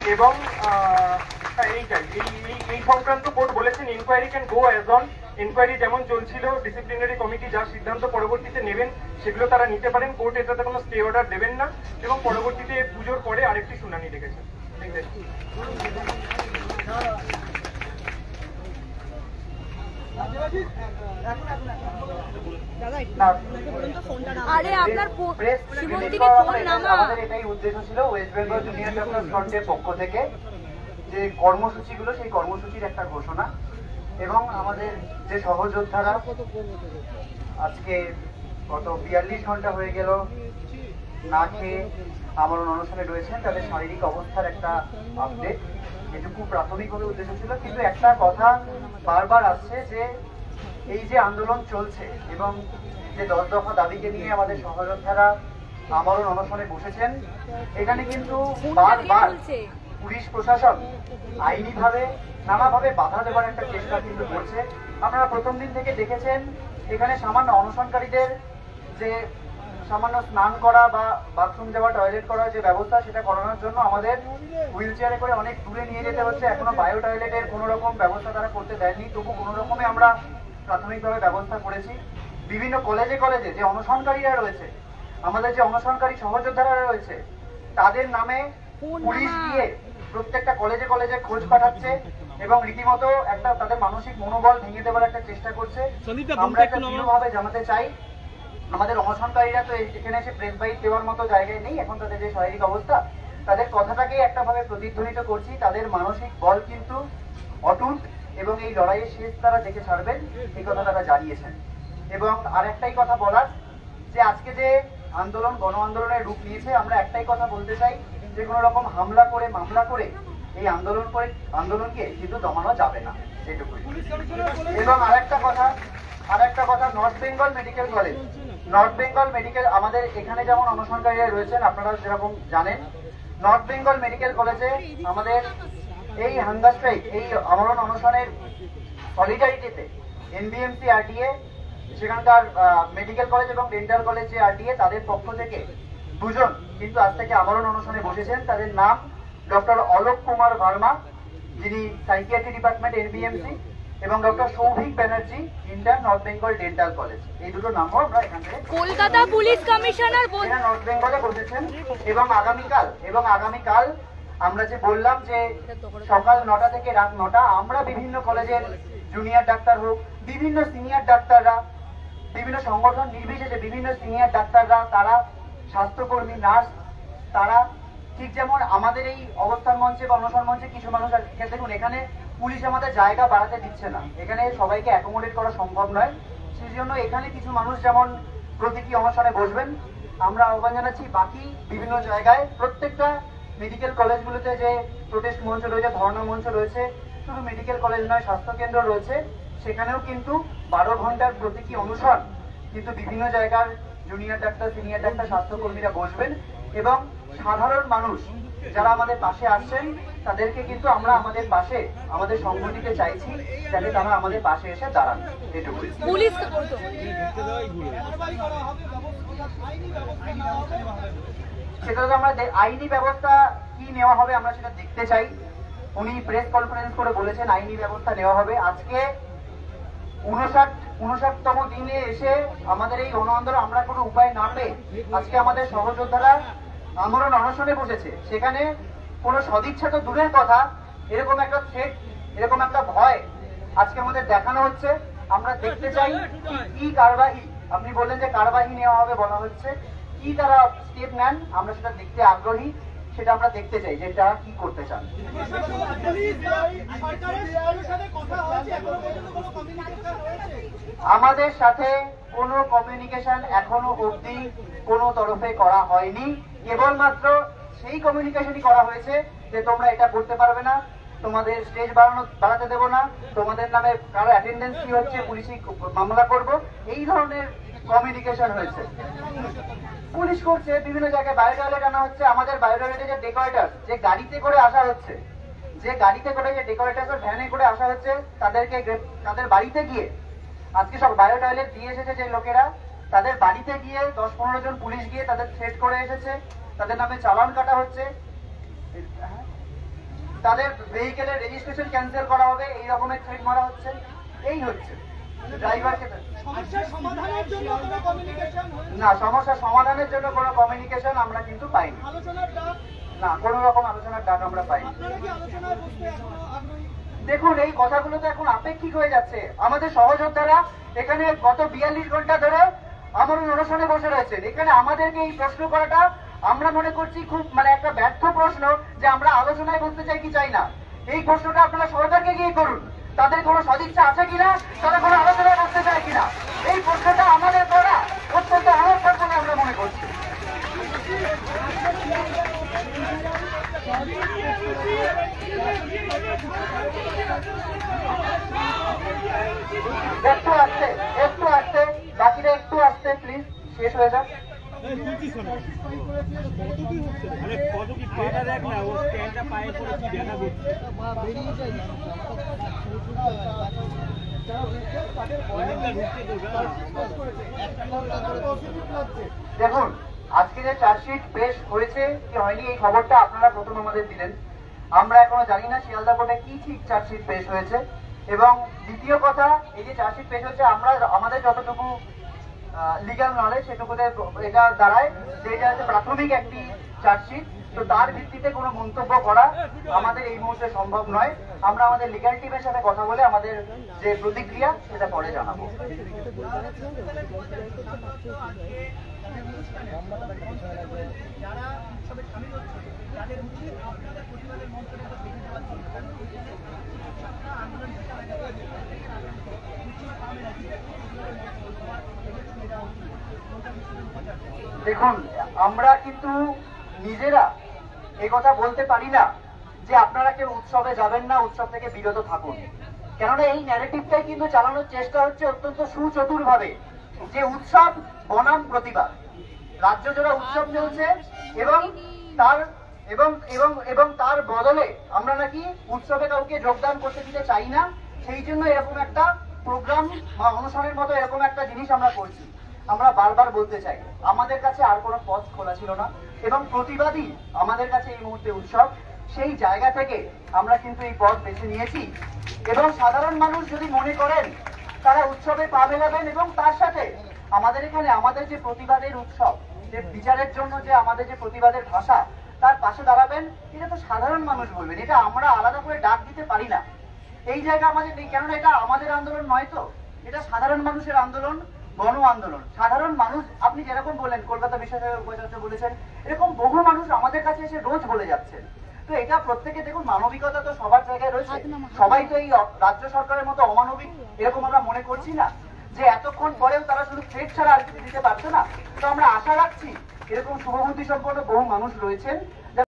এবং এইটাই এই সংক্রান্ত কোর্ট বলেছেন inquiry can go as on, inquiry যেমন চলছিল ডিসিপ্লিনারি কমিটি যা সিদ্ধান্ত পরবর্তীতে নেবেন সেগুলো তারা নিতে পারেন, কোর্ট এটাতে কোনো স্টে অর্ডার দেবেন না এবং পরবর্তীতে পুজোর পরে আরেকটি শুনানি রেখেছেন। আমাদের এটাই উদ্দেশ্য ছিল ওয়েস্ট বেঙ্গল জুনিয়র ডক্টর ফ্রন্টের পক্ষ থেকে যে কর্মসূচিগুলো, সেই কর্মসূচির একটা ঘোষণা এবং আমাদের যে সহযোদ্ধারা আজকে গত 42 ঘন্টা হয়ে গেল না খেয়ে আমরণ অনশনে রয়েছেন, তাদের শারীরিক অবস্থার একটা আপডেট, এটুকু প্রাথমিকভাবে উদ্দেশ্য ছিল। কিন্তু একটা কথা বারবার আসছে যে এই যে আন্দোলন চলছে এবং যে 10 দফা দাবিকে নিয়ে আমাদের সহযোদ্ধারা আমরণ অনশনে বসেছেন, এখানে কিন্তু বারবার পুলিশ প্রশাসন আইনিভাবে নানাভাবে বাধা দেওয়ার একটা চেষ্টা কিন্তু করছে। আপনারা প্রথম দিন থেকে দেখেছেন এখানে সামান্য অনশনকারীদের যে সামান্য স্নান করা বা বাথরুম যাওয়া, টয়লেট করার যে ব্যবস্থা, সেটা করানোর জন্য আমাদের হুইল চেয়ারে করে অনেক দূরে নিয়ে যেতে হচ্ছে। এখনো বায়ো টয়লেটের কোনো রকম ব্যবস্থা তারা করতে দেয়নি, তবু কোনো রকমে আমরা প্রাথমিকভাবে ব্যবস্থা করেছি। বিভিন্ন কলেজে কলেজে যে অনশনকারীরা রয়েছে, আমাদের যে অনশনকারী সহযোদ্ধারা রয়েছে, তাদের নামে পুলিশ গিয়ে প্রত্যেকটা কলেজে কলেজে খোঁজ পাঠাচ্ছে এবং রীতিমতো একটা তাদের মানসিক মনোবল ভেঙে দেওয়ার একটা চেষ্টা করছে। আমরা একটা দৃঢ়ভাবে জানাতে চাই, আমাদের অনশনকারীরা তো এখানে এসে প্রেস বাইট দেওয়ার মতো জায়গায় নেই। এখন তাদের যে শারীরিক অবস্থা, তাদের কথাটাকেই একটা ভাবে প্রতিধ্বনিত করছি, তাদের মানসিক বল কিন্তু অটুট এবং এই লড়াইয়ের শেষ তারা দেখে ছাড়বেন, এই কথা তারা জানিয়েছেন। এবং আর একটাই কথা বলার, যে আজকে যে আন্দোলন গণ আন্দোলনের রূপ নিয়েছে, আমরা একটাই কথা বলতে চাই, যে কোনো রকম হামলা করে মামলা করে এই আন্দোলনকে কিন্তু দমানো যাবে না, সেটুকুই। এবং আরেকটা কথা, নর্থ বেঙ্গল মেডিকেল কলেজ, আমাদের এখানে যেমন অনশনকারীরা রয়েছেন, আপনারা যেরকম জানেন, নর্থ বেঙ্গল মেডিকেল কলেজে আমাদের এই হাঙ্গার স্ট্রাইক, এই আমরণ অনশনের সলিডারিটিতে এনবিএমসি আরটিএ, সেখানকার মেডিকেল কলেজ এবং ডেন্টাল কলেজ যে আরটিএ, তাদের পক্ষ থেকে দুজন কিন্তু আজ থেকে আমরণ অনশনে বসেছেন। তাদের নাম ডক্টর অলোক কুমার ভার্মা, যিনি সাইকিয়াট্রি ডিপার্টমেন্ট এনবিএমসি, এবং doctor Souvik Banerjee, intern North Bengal Dental College. এই দুটো নামও আমরা এখান থেকে কলকাতা পুলিশ কমিশনার নর্থ বেঙ্গলে বসেছেন। এবং আগামীকাল আমরা যে বললাম যে সকাল 9টা থেকে রাত 9টা আমরা বিভিন্ন কলেজের জুনিয়র ডাক্তার হোক, বিভিন্ন সিনিয়র ডাক্তাররা, বিভিন্ন সংগঠন নির্বিশেষে বিভিন্ন সিনিয়র ডাক্তাররা, তারা স্বাস্থ্যকর্মী, নার্স, তারা ঠিক যেমন আমাদের এই অবস্থান মঞ্চে বা অনশন মঞ্চে কিছু মানুষ দেখুন, এখানে পুলিশ আমাদের জায়গা বাড়াতে দিচ্ছে না, এখানে সবাইকে অ্যাকোমোডেট করা সম্ভব নয়। সেই জন্য এখানে কিছু মানুষ যেমন প্রতীকী অনশনে বসবেন, আমরা আহ্বান জানাচ্ছি বাকি বিভিন্ন জায়গায়, প্রত্যেকটা মেডিকেল কলেজগুলোতে যে প্রোটেস্ট মঞ্চ রয়েছে, ধর্ণা মঞ্চ রয়েছে, শুধু মেডিকেল কলেজ নয়, স্বাস্থ্যকেন্দ্র রয়েছে, সেখানেও কিন্তু 12 ঘন্টার প্রতীকী অনশন কিন্তু বিভিন্ন জায়গার জুনিয়র ডাক্তার, সিনিয়র ডাক্তার, স্বাস্থ্যকর্মীরা বসবেন। এবং সাধারণ মানুষ যারা আমাদের পাশে আসছেন, তাদেরকে কিন্তু আমরা আমাদের পাশে আমাদের সংগঠিতে চাইছি, যাতে তারা আমাদের পাশে এসে দাঁড়ান, এটুকুই। সেটা তো আমরা আইনি ব্যবস্থা কি নেওয়া হবে আমরা সেটা দেখতে চাই। উনি প্রেস কনফারেন্স করে বলেছেন আইনি ব্যবস্থা নেওয়া হবে। আজকে 59তম দিনে এসে আমাদের এই গণ আন্দোলন আমরা কোনো উপায় না পেয়ে আজকে আমাদের সহযোদ্ধারা আমরণ অনশনে বসেছে। সেখানে কোনো সদিচ্ছা তো দূরের কথা, এরকম একটা থ্রেট, এরকম একটা ভয় আজকে আমাদের দেখানো হচ্ছে। আমরা দেখতে চাই কি কারবাহি, আপনি বললেন যে কারবাহি নেওয়া হবে বলা হচ্ছে, কি তারা স্টেপ নেন আমরা সেটা দেখতে আগ্রহী, সেটা আমরা দেখতে চাই যে তারা কি করতে চান। আমাদের সাথে কোনো কমিউনিকেশন এখনো অবধি কোনো তরফে করা হয়নি, কেবলমাত্র সেই কমিউনিকেশনই করা হয়েছে যে তোমরা এটা করতে পারবে না, তোমাদের স্টেজ বাড়াতে দেবো না, তোমাদের নামে কারো অ্যাটেন্ডেন্স কি হচ্ছে পুলিশি মামলা করব, এই ধরনের কমিউনিকেশন হয়েছে। পুলিশ করছে বিভিন্ন জায়গায় বায়ো টয়লেট আনা হচ্ছে, আমাদের বায়ো টয়লেটে যে ডেকোরেটর, যে গাড়িতে করে আসা হচ্ছে, যে ডেকোরেটর ভ্যানে করে আসা হচ্ছে, তাদের বাড়িতে গিয়ে আজকে সব বায়ো টয়লেট দিয়ে এসেছে যে লোকেরা, তাদের বাড়িতে গিয়ে 10-15 জন পুলিশ গিয়ে তাদের থ্রেট করে এসেছে, তাদের নামে চালান কাটা হচ্ছে। তাদের ভেহিকেলের রেজিস্ট্রেশন ক্যান্সেল করা হবে, এই রকমের থ্রেট মারা হচ্ছে। এই হচ্ছে ড্রাইভারকে সমস্যার সমাধানের জন্য কোনো কমিউনিকেশন না, সমস্যা সমাধানের জন্য কোনো কমিউনিকেশন আমরা কিন্তু পাইনি। আলোচনার ডাক না, কোনো রকম আলোচনার ডাক আমরা পাইনি। আপনারা কি আলোচনায় বসতে এখনো আগ্রহী? দেখুন, এই কথাগুলো তো এখন আপেক্ষিক হয়ে যাচ্ছে। আমাদের সহযোদ্ধারা এখানে গত 42 ঘন্টা ধরে আমরণ অনশনে বসে রয়েছেন। এখানে আমাদেরকে এই প্রশ্ন করাটা আমরা মনে করছি খুব একটা ব্যর্থ প্রশ্ন, যে আমরা আলোচনায় বসতে চাই কি চাই না। এই প্রশ্নটা আপনারা সরকারকে গিয়ে করুন, তাদের কোনো সদিচ্ছা আছে কিনা, তারা কোনো আলোচনায় বসতে চায় কিনা। এই প্রশ্নটা আমাদের করা অত্যন্ত অনর্থক বলে আমরা মনে করছি। একটু আসতে বাকিরা একটু আসতে প্লিজ, শেষ হয়ে যাক। দেখুন, আজকে যে চার্জশিট পেশ হয়েছে কি হয়নি এই খবরটা আপনারা প্রথম আমাদের দিলেন। আমরা এখনো জানি না শিয়ালদা কোর্টে কি ঠিক চার্জশিট পেশ হয়েছে। এবং দ্বিতীয় কথা, এই যে চার্জশিট পেশ হয়েছে, আমরা আমাদের যতটুকু লিগ্যাল নলেজ সেটুকুতে এটা দাঁড়ায় যে এটা হচ্ছে প্রাথমিক একটি চার্জশিট। তো তার ভিত্তিতে কোনো মন্তব্য করা আমাদের এই মুহূর্তে সম্ভব নয়। আমরা আমাদের লিগ্যাল টিমের সাথে কথা বলে আমাদের যে প্রতিক্রিয়া সেটা পরে জানাবো। দেখুন, আমরা কিন্তু নিজেরা এই কথা বলতে পারি না যে আপনারা কেউ উৎসবে যাবেন না, উৎসব থেকে বিরত থাকুন। কেননা এই ন্যারেটিভটাই কিন্তু চালানোর চেষ্টা হচ্ছে অত্যন্ত সুচতুর ভাবে, যে উৎসব বনাম প্রতিবাদ। রাজ্য জোড়া উৎসব চলছে এবং তার বদলে আমরা নাকি উৎসবে কাউকে যোগদান করতে দিতে চাই না। সেই জন্য এরকম একটা প্রোগ্রাম বা অনুষ্ঠানের মতো এরকম একটা জিনিস আমরা করছি। আমরা বারবার বলতে চাই, আমাদের কাছে আর কোনো পথ খোলা ছিল না এবং প্রতিবাদী আমাদের কাছে এই মুহূর্তে উৎসব। সেই জায়গা থেকে আমরা কিন্তু এই পথ বেছে নিয়েছি। এবং সাধারণ মানুষ যদি মনে করেন তারা উৎসবে পা মেলাবেন এবং তার সাথে আমাদের এখানে আমাদের যে প্রতিবাদের উৎসব, যে বিচারের জন্য যে আমাদের যে প্রতিবাদের ভাষা, তার পাশে দাঁড়াবেন, এটা তো সাধারণ মানুষ বলবেন। এটা আমরা আলাদা করে ডাক দিতে পারি না। এই জায়গা আমাদের নেই, কেননা এটা আমাদের আন্দোলন নয়। তো এটা সাধারণ মানুষের আন্দোলন, গণ আন্দোলন। সাধারণ মানুষ, আপনি যেরকম বললেন কলকাতা বিশ্ববিদ্যালয়ের উপাচার্য বলেছেন, এরকম বহু মানুষ আমাদের কাছে এসে রোজ বলে যাচ্ছেন। তো এটা প্রত্যেকে দেখুন, মানবিকতা তো সবার জায়গায় রয়েছে। সবাই তো এই রাজ্য সরকারের মতো অমানবিক এরকম আমরা মনে করছি না, যে এতক্ষণ পরেও তারা শুধু থ্রেট ছাড়া আর কিছু দিতে পারছে না। তো আমরা আশা রাখছি এরকম শুভবুদ্ধি সম্পন্ন বহু মানুষ রয়েছেন